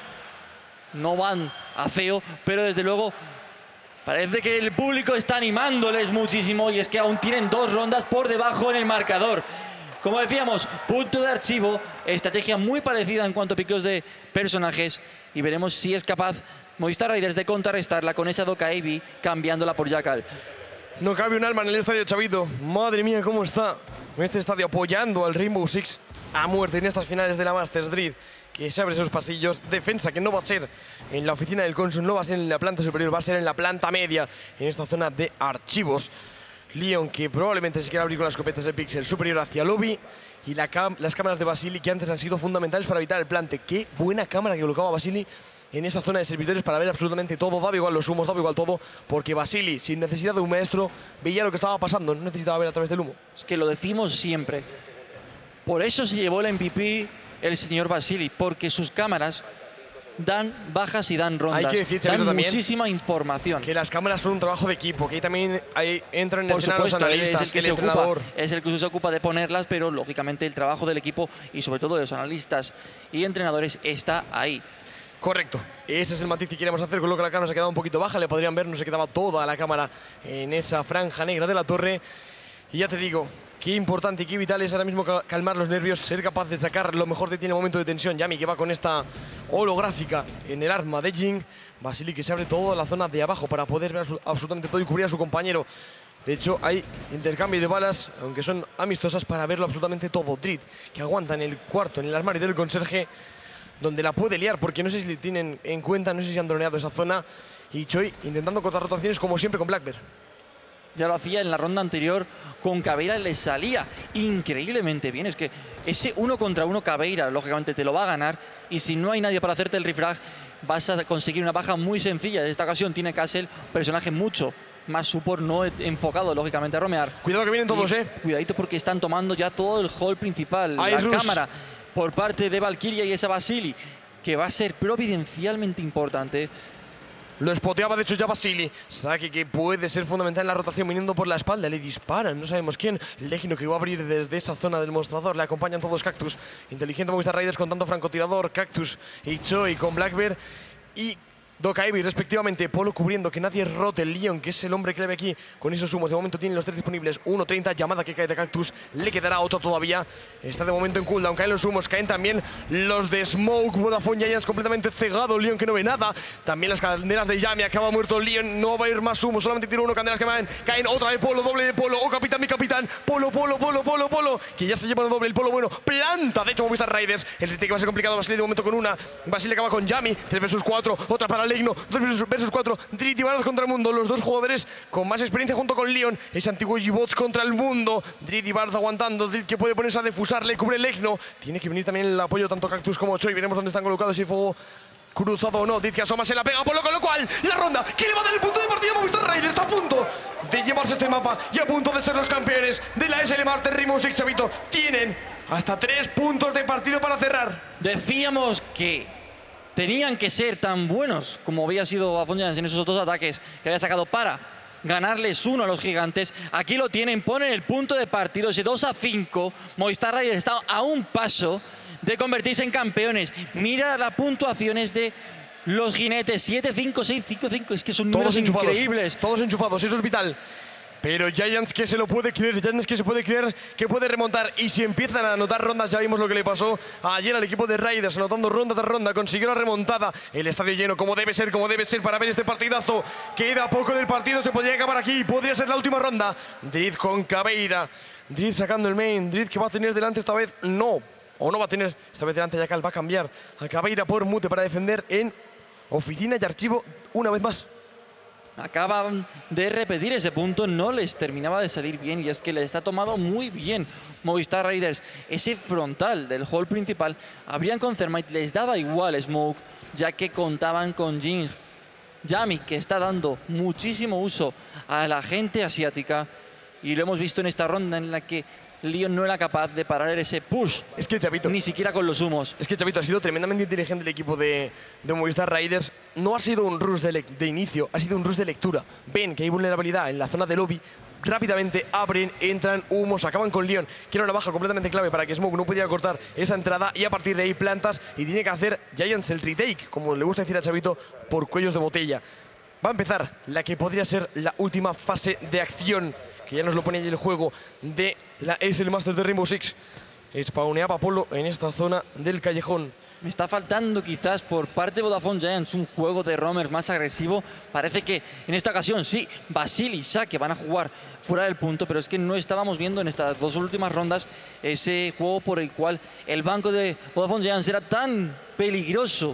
no van a Feo, pero desde luego parece que el público está animándoles muchísimo y es que aún tienen dos rondas por debajo en el marcador. Como decíamos, punto de Archivo, estrategia muy parecida en cuanto a picos de personajes y veremos si es capaz Movistar Riders de contrarrestarla con esa Doka A B cambiándola por Jackal. No cabe un alma en el estadio, Chavito. Madre mía, cómo está en este estadio apoyando al Rainbow Six a muerte en estas finales de la Masters. Drid, que se abre esos pasillos. Defensa que no va a ser en la oficina del cónsul, no va a ser en la planta superior, va a ser en la planta media, en esta zona de archivos. Leon que probablemente se quiera abrir con las escopetas de Pixel superior hacia lobby. Y la cam las cámaras de Basili que antes han sido fundamentales para evitar el plante. Qué buena cámara que colocaba Basili en esa zona de servidores para ver absolutamente todo. Daba igual los humos, daba igual todo, porque Basili, sin necesidad de un maestro, veía lo que estaba pasando, no necesitaba ver a través del humo. Es que lo decimos siempre. Por eso se llevó el M V P el señor Basili, porque sus cámaras dan bajas y dan rondas. Hay que decir, dan también, muchísima información. Que las cámaras son un trabajo de equipo, que ahí también hay, entran en Por escena supuesto, los analistas, es el que el se entrenador. Ocupa, es el que se ocupa de ponerlas, pero lógicamente el trabajo del equipo y sobre todo de los analistas y entrenadores está ahí. Correcto, ese es el matiz que queremos hacer, con lo que la cámara se ha quedado un poquito baja, le podrían ver, no se quedaba toda la cámara en esa franja negra de la torre. Y ya te digo, qué importante y qué vital es ahora mismo calmar los nervios, ser capaz de sacar lo mejor de ti en el momento de tensión. Yami que va con esta holográfica en el arma de Jing. Basili que se abre toda la zona de abajo para poder ver absolutamente todo y cubrir a su compañero. De hecho, hay intercambio de balas, aunque son amistosas, para verlo absolutamente todo. Drid que aguanta en el cuarto, en el armario del conserje, donde la puede liar, porque no sé si le tienen en cuenta, no sé si han droneado esa zona. Y Choi intentando cortar rotaciones como siempre con Blackbear. Ya lo hacía en la ronda anterior con Caveira, le salía increíblemente bien. Es que ese uno contra uno Caveira, lógicamente, te lo va a ganar. Y si no hay nadie para hacerte el refrag, vas a conseguir una baja muy sencilla. En esta ocasión tiene Castle, personaje mucho más support, no enfocado, lógicamente, a romear. Cuidado que vienen todos, y, eh. Cuidadito porque están tomando ya todo el hall principal. Hay la Rus. cámara por parte de Valkyria y esa Basili, que va a ser providencialmente importante. Lo spoteaba de hecho ya Basili. Saque que puede ser fundamental en la rotación viniendo por la espalda. Le disparan, no sabemos quién. Legno que va a abrir desde esa zona del mostrador. Le acompañan todos Cactus. Inteligente Movistar Riders con tanto francotirador. Cactus y Choi con Blackbear. Y Doka A B respectivamente. Polo cubriendo que nadie rote. Leon, que es el hombre clave aquí con esos humos. De momento tienen los tres disponibles. uno treinta, llamada que cae de Cactus. Le quedará otro todavía. Está de momento en cooldown. Caen los humos. Caen también los de Smoke. Vodafone Giants completamente cegado. Leon que no ve nada. También las candelas de Yami. Acaba muerto Leon. No va a ir más humo. Solamente tiene uno. Candelas que caen. Caen otra de Polo. Doble de Polo. Oh, capitán, mi capitán. Polo, Polo, Polo, Polo, Polo. Que ya se lleva el doble. El Polo bueno. Planta. De hecho, Movistar Riders. El T T que va a ser complicado. Basili de momento con una. Basili acaba con Yami. tres versus cuatro. Otra para Legno. dos versus cuatro. Drid y Barz contra el mundo. Los dos jugadores con más experiencia junto con Leon. Ese antiguo G-Bots contra el mundo. Drid y Barz aguantando. Drid que puede ponerse a defusar. Le cubre Legno. Tiene que venir también el apoyo tanto Cactus como Choi. Veremos dónde están colocados. Si fuego cruzado o no. Drid que asoma, se la pega por lo, con lo cual la ronda que le va a dar el punto de partida. Movistar Riders está a punto de llevarse este mapa y a punto de ser los campeones de la S L Masters Rainbow Six, Chavito. Tienen hasta tres puntos de partido para cerrar. Decíamos que tenían que ser tan buenos como había sido Vodafone Giants en esos dos ataques que había sacado para ganarles uno a los gigantes. Aquí lo tienen, ponen el punto de partido, ese dos a cinco. Movistar Riders está a un paso de convertirse en campeones. Mira las puntuaciones de los jinetes, siete cinco, seis cinco cinco, es que son números todos enchufados, increíbles. Todos enchufados, eso es vital. Pero Giants que se lo puede creer, Giants que se puede creer que puede remontar. Y si empiezan a anotar rondas, ya vimos lo que le pasó ayer al equipo de Raiders, anotando ronda tras ronda, consiguió la remontada. El estadio lleno, como debe ser, como debe ser para ver este partidazo. Queda poco del partido, se podría acabar aquí, podría ser la última ronda. Driz con Caveira, Driz sacando el main, Driz que va a tener delante esta vez, no. O no va a tener esta vez delante, Yakal va a cambiar a Caveira por Mute para defender en oficina y archivo una vez más. Acaban de repetir ese punto, no les terminaba de salir bien y es que les está tomado muy bien Movistar Raiders. Ese frontal del hall principal, habrían con Thermite, les daba igual Smoke, ya que contaban con Jing. Yami, que está dando muchísimo uso a la gente asiática y lo hemos visto en esta ronda en la que Leon no era capaz de parar ese push. Es que Chavito, ni siquiera con los humos. Es que Chavito ha sido tremendamente inteligente el equipo de, de Movistar Raiders. No ha sido un rush de, de inicio, ha sido un rush de lectura. Ven que hay vulnerabilidad en la zona de lobby, rápidamente abren, entran, humos, acaban con Leon, que era una baja completamente clave para que Smoke no pudiera cortar esa entrada y a partir de ahí plantas y tiene que hacer Giants el retake, como le gusta decir a Chavito, por cuellos de botella. Va a empezar la que podría ser la última fase de acción, que ya nos lo pone ahí el juego de la S L Masters de Rainbow Six. Spawneaba Apolo en esta zona del callejón. Me está faltando quizás por parte de Vodafone Giants un juego de roamers más agresivo. Parece que en esta ocasión sí, Basili y Sake van a jugar fuera del punto, pero es que no estábamos viendo en estas dos últimas rondas ese juego por el cual el banco de Vodafone Giants era tan peligroso.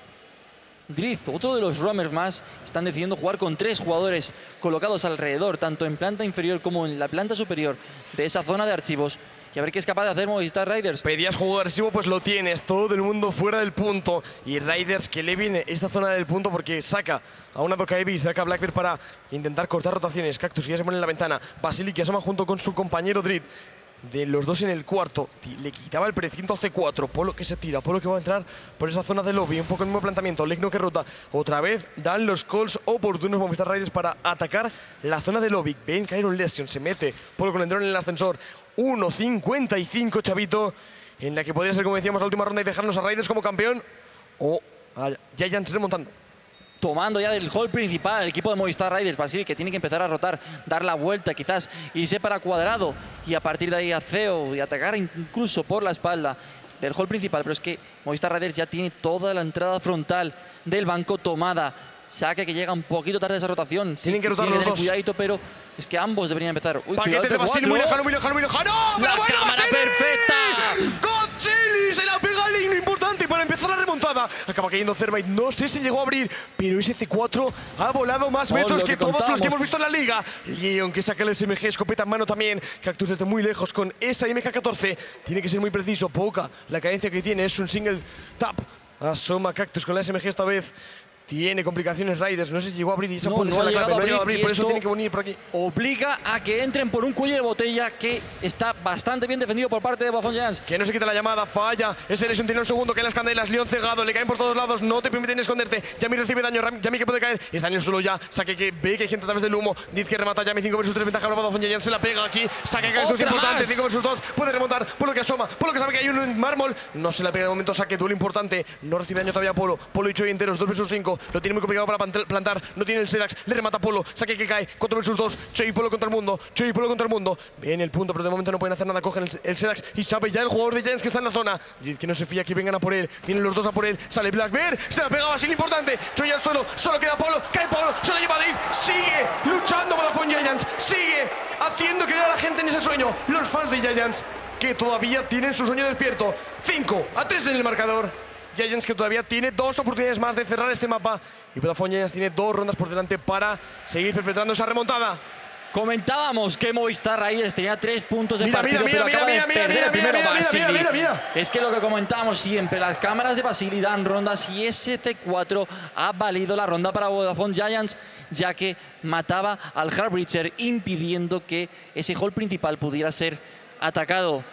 Driz, otro de los roamers más, están decidiendo jugar con tres jugadores colocados alrededor, tanto en planta inferior como en la planta superior de esa zona de archivos. Y a ver qué es capaz de hacer Movistar Raiders. Pedías juego agresivo, pues lo tienes. Todo el mundo fuera del punto. Y Raiders que le viene esta zona del punto porque saca a una Doka Evi, saca a Blackbeard para intentar cortar rotaciones. Cactus ya se pone en la ventana. Basili que asoma junto con su compañero Driz. De los dos en el cuarto, le quitaba el precinto C cuatro. Polo que se tira, Polo que va a entrar por esa zona de lobby. Un poco el mismo planteamiento, Legno que rota. Otra vez dan los calls oportunos Movistar Raiders para atacar la zona de lobby. Ven caer un Lesion, se mete Polo con el drone en el ascensor. uno cincuenta y cinco, Chavito, en la que podría ser, como decíamos, la última ronda y dejarnos a Raiders como campeón. O a Giants remontando. Tomando ya del hall principal el equipo de Movistar Raiders, Basili, que tiene que empezar a rotar, dar la vuelta quizás, irse para cuadrado y a partir de ahí a Ceo y atacar incluso por la espalda del hall principal. Pero es que Movistar Raiders ya tiene toda la entrada frontal del banco tomada. Saque que llega un poquito tarde esa rotación. Tienen que rotar tiene los que dos. Cuidadito, pero es que ambos deberían empezar. Uy, Paquete de Basili, muy lejano, muy lejano, muy lejano. ¡No! ¡La bueno, cámara Basili! perfecta! ¡Godzilli! Se la pega al Ligno, importante para empezar la remontada. Acaba cayendo Thermite, no sé si llegó a abrir, pero ese C cuatro ha volado más Oh, metros lo que, que todos contamos. los que hemos visto en la liga. Leon que saca el S M G, escopeta en mano también. Cactus desde muy lejos con esa M K catorce. Tiene que ser muy preciso, poca la cadencia que tiene, es un single tap. Asoma Cactus con la S M G esta vez. Tiene complicaciones Raiders, no sé si llegó a abrir y esa No, puede no ser ha la clave, llegado no ha llegado a a abrir, abrir, por y eso esto tiene que venir por aquí. Obliga a que entren por un cuello de botella que está bastante bien defendido por parte de Vodafone Giants. Que no se quita la llamada, falla. Ese Lesion tiene un segundo, caen las candelas. Leon cegado, le caen por todos lados, no te permiten esconderte. Yami recibe daño, Ram- Yami que puede caer. Está en el suelo ya. Saque que ve que hay gente a través del humo. Diz que remata Yami, cinco versus tres, ventaja para Vodafone Giants. Se la pega aquí. Saque que esto es ¡Otra importante. más! cinco versus dos, puede remontar. Polo que asoma, Polo que sabe que hay uno en mármol. No se la pega de momento, saque, duelo importante. No recibe daño todavía Polo. Polo y Choi enteros, dos versus cinco. Lo tiene muy complicado para plantel- plantar. No tiene el Sedax, le remata Polo. Saque que cae, cuatro versus dos. Choi y Polo contra el mundo. Choi y Polo contra el mundo. Viene el punto, pero de momento no pueden hacer nada. Cogen el, el Sedax y sabe ya el jugador de Giants que está en la zona. Driz que no se fía que vengan a por él. Vienen los dos a por él. Sale Blackbeard. Se la pega Basili, importante. Choi al suelo. Solo queda Polo. Cae Polo. Se la lleva Driz. Sigue luchando Vodafone Giants. Sigue haciendo creer a la gente en ese sueño. Los fans de Giants que todavía tienen su sueño despierto. cinco a tres en el marcador. Giants que todavía tiene dos oportunidades más de cerrar este mapa. Y Vodafone Giants tiene dos rondas por delante para seguir perpetrando esa remontada. Comentábamos que Movistar Raiders tenía tres puntos de Mira, partido, mira, pero mira, acaba mira, de mira, perder mira, el primero mira, mira, Basili. mira, mira, mira. Es que lo que comentábamos siempre, las cámaras de Basili dan rondas y ese C cuatro ha valido la ronda para Vodafone Giants, ya que mataba al Heartbreacher, impidiendo que ese hall principal pudiera ser atacado.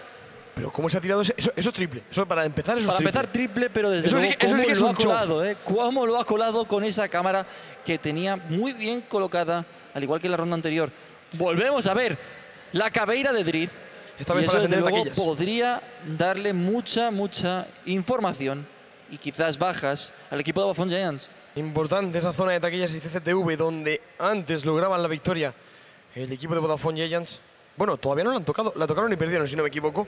Pero ¿cómo se ha tirado ese? Eso, eso triple. Eso para empezar, eso Para es triple. empezar triple, pero desde Eso sí luego que- eso cómo sí que es lo ha un chof. colado, ¿eh? Cómo lo ha colado con esa cámara que tenía muy bien colocada, al igual que en la ronda anterior. Volvemos a ver la cabeira de Drift. Esta y vez eso, para desde defender luego, taquillas. podría darle mucha, mucha información y quizás bajas al equipo de Vodafone Giants. Importante esa zona de taquillas y C C T V, donde antes lograban la victoria el equipo de Vodafone Giants. Bueno, todavía no la han tocado, la tocaron y perdieron, si no me equivoco.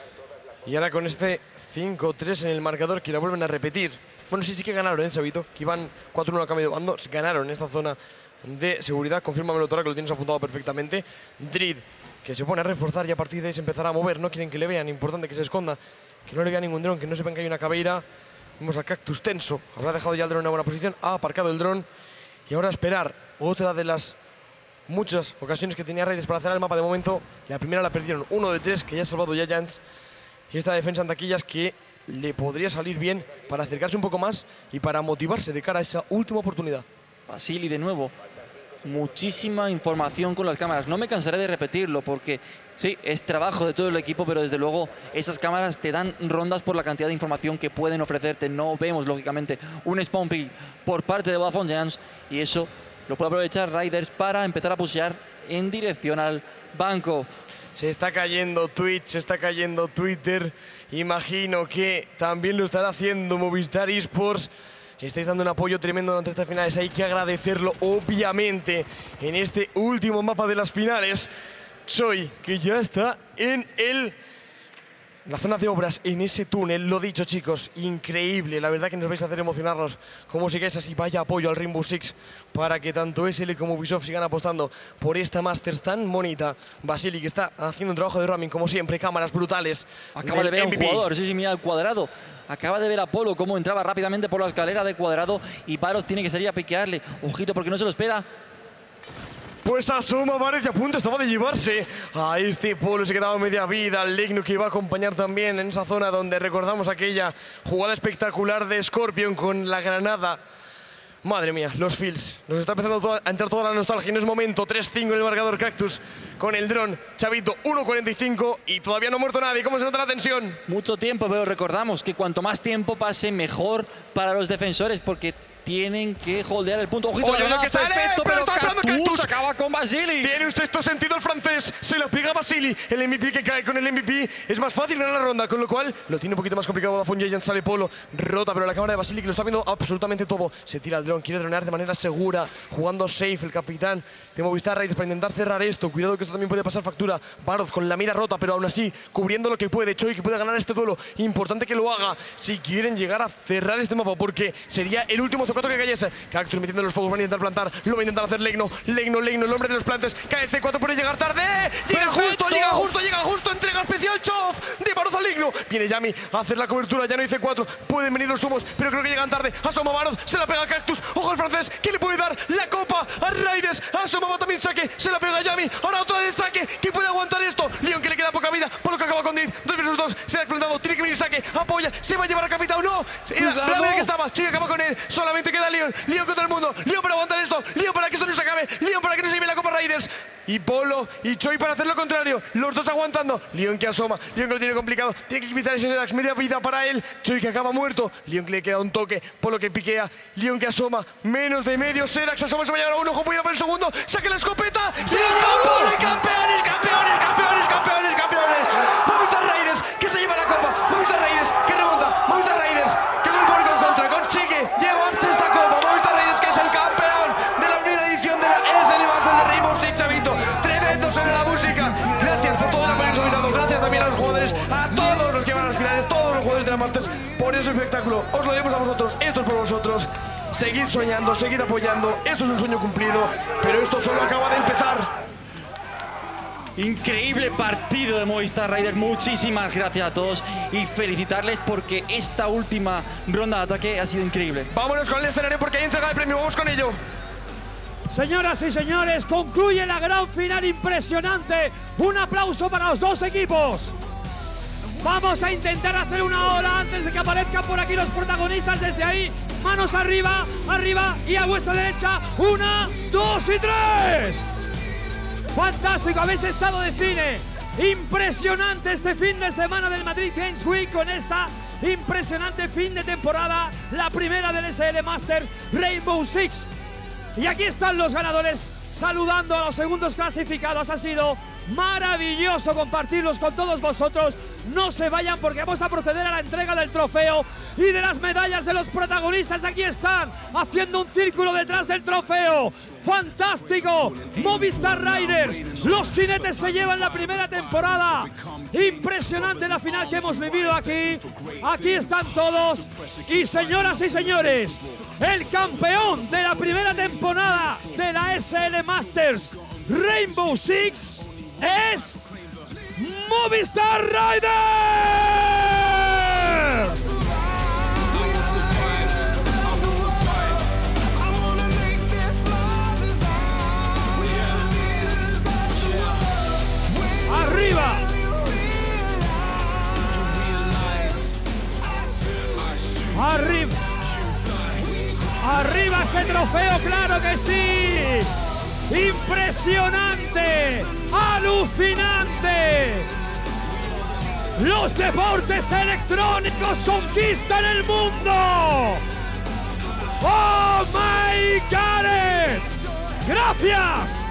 Y ahora con este cinco tres en el marcador, que la vuelven a repetir. Bueno, sí, sí que ganaron, ¿eh, Sabito? Que iban cuatro uno a cambio de bando. Ganaron en esta zona de seguridad. Confírmamelo, Tora, que lo tienes apuntado perfectamente. Drid, que se pone a reforzar y a partir de ahí se empezará a mover. No quieren que le vean, importante que se esconda. Que no le vea ningún dron, que no sepan que hay una cabeira. Vemos a Cactus tenso. Habrá dejado ya el dron en una buena posición. Ha aparcado el dron. Y ahora a esperar otra de las muchas ocasiones que tenía Raiders para hacer el mapa. De momento, la primera la perdieron. Uno de tres, que ya ha salvado Giants. Y esta defensa en taquillas que le podría salir bien para acercarse un poco más y para motivarse de cara a esa última oportunidad. Basili de nuevo. Muchísima información con las cámaras. No me cansaré de repetirlo porque sí, es trabajo de todo el equipo, pero desde luego esas cámaras te dan rondas por la cantidad de información que pueden ofrecerte. No vemos, lógicamente, un spawn pick por parte de Vodafone Giants y eso lo puede aprovechar Raiders para empezar a pushear en dirección al banco. Se está cayendo Twitch, se está cayendo Twitter. Imagino que también lo estará haciendo Movistar Esports. Estáis dando un apoyo tremendo durante estas finales. Hay que agradecerlo, obviamente, en este último mapa de las finales. Choi, que ya está en el... la zona de obras, en ese túnel. Lo dicho, chicos, increíble. La verdad que nos vais a hacer emocionarnos. Como sigáis así, vaya apoyo al Rainbow Six para que tanto S L como Ubisoft sigan apostando por esta Masters tan bonita. Basili, que está haciendo un trabajo de roaming, como siempre. Cámaras brutales. Acaba de ver a un M V P. jugador, sí, sí, mira al Cuadrado. Acaba de ver a Polo cómo entraba rápidamente por la escalera de Cuadrado y Parot tiene que salir a piquearle. Ojito porque no se lo espera. Pues asoma, parece a punto, estaba de llevarse a este Polo, se quedaba media vida. El Legno que iba a acompañar también en esa zona donde recordamos aquella jugada espectacular de Scorpion con la granada. Madre mía, los Fields. Nos está empezando toda, a entrar toda la nostalgia. No es momento. tres cinco en el marcador Cactus con el dron. Chavito, uno cuarenta y cinco y todavía no ha muerto nadie. ¿Cómo se nota la tensión? Mucho tiempo, pero recordamos que cuanto más tiempo pase, mejor para los defensores porque tienen que holdear el punto. Ojito, Oye, la oye, granada, que sale, perfecto, pero pero está esperando Cactus Cactus. acaba con Basili. Tiene un sexto sentido el francés. Se la pega Basili. El M V P que cae con el M V P. Es más fácil ganar la ronda, con lo cual lo tiene un poquito más complicado Vodafone Giants. Sale Polo, rota, pero la cámara de Basili que lo está viendo absolutamente todo. Se tira el dron, quiere dronear de manera segura, jugando safe el capitán de Movistar Raiders para intentar cerrar esto. Cuidado que esto también puede pasar factura. Baroz con la mira rota, pero aún así cubriendo lo que puede. Choi que puede ganar este duelo. Importante que lo haga si quieren llegar a cerrar este mapa, porque sería el último C cuatro que cayese. Cactus metiendo los fuegos, van a intentar plantar. Lo va a intentar hacer Legno. Legno, Legno, el hombre de los plantes. Cae C cuatro, puede llegar tarde. Llega ¡Perfecto! justo, llega justo, llega justo. Entrega especial Chof de Baroz a Legno. Viene Yami a hacer la cobertura. Ya no hay C cuatro. Pueden venir los humos, pero creo que llegan tarde. Asoma Baroz, se la pega a Cactus. Ojo al francés, que le puede dar la copa a Raiders. Asoma también saque, se la pega a Yami. Ahora otra del saque. ¿Quién puede aguantar esto? Leon, que le queda poca vida. Por lo que acaba con Drift. dos versus dos. Se ha explotado. Tiene que venir saque. Apoya. Se va a llevar a Capitán. No. Era Cuidado. la manera que estaba. Choi acaba con él. Solamente queda Leon. Leon contra el mundo. Leon para aguantar esto. Leon para que esto no se acabe. Leon para que no se lleve la copa Raiders. Y Polo y Choi para hacer lo contrario. Los dos aguantando. Leon que asoma. Leon que lo tiene complicado. Tiene que quitar ese Sedax. Media vida para él. Choi que acaba muerto. Leon que le queda un toque. Polo que piquea. Leon que asoma. Menos de medio. Sedax asoma. Se va a llevar a uno. Ojo, puede ir a por el segundo. Saque la escopeta. Se la lleva Polo. Y campeones, campeones, campeones, campeones, campeones. Movistar Raiders que se lleva la copa. Movistar Raiders que remonta. Movistar Raiders que con el público en contra consigue llevarse esta copa. Movistar Raiders que es el campeón de la primera edición de la S L Masters de Rainbow Six, Chavito. Tremendo suena la música. Gracias por todo el apoyo invitado. Gracias también a los jugadores, a todos los que van a las finales, todos los jugadores de la Masters por ese espectáculo. Os lo debemos a vosotros. Esto es por vosotros. Seguid soñando, seguid apoyando. Esto es un sueño cumplido, pero esto solo acaba de empezar. Increíble partido de Movistar Raiders. Muchísimas gracias a todos y felicitarles porque esta última ronda de ataque ha sido increíble. Vámonos con el escenario porque hay entrega de premio. Vamos con ello. Señoras y señores, concluye la gran final impresionante. Un aplauso para los dos equipos. Vamos a intentar hacer una ola antes de que aparezcan por aquí los protagonistas. Desde ahí, manos arriba, arriba y a vuestra derecha. Una, dos y tres. Fantástico, habéis estado de cine. Impresionante este fin de semana del Madrid Games Week con esta impresionante fin de temporada, la primera del S L Masters Rainbow Six. Y aquí están los ganadores saludando a los segundos clasificados. Ha sido maravilloso compartirlos con todos vosotros. No se vayan porque vamos a proceder a la entrega del trofeo y de las medallas de los protagonistas. Aquí están haciendo un círculo detrás del trofeo. ¡Fantástico! Movistar Riders, los jinetes se llevan la primera temporada. Impresionante la final que hemos vivido aquí. Aquí están todos. Y señoras y señores, el campeón de la primera temporada de la S L Masters Rainbow Six es Movistar Riders. Arriba. Arriba. Arriba ese trofeo, claro que sí. Impresionante. Alucinante. Los deportes electrónicos conquistan el mundo. ¡Oh my God! ¡Gracias!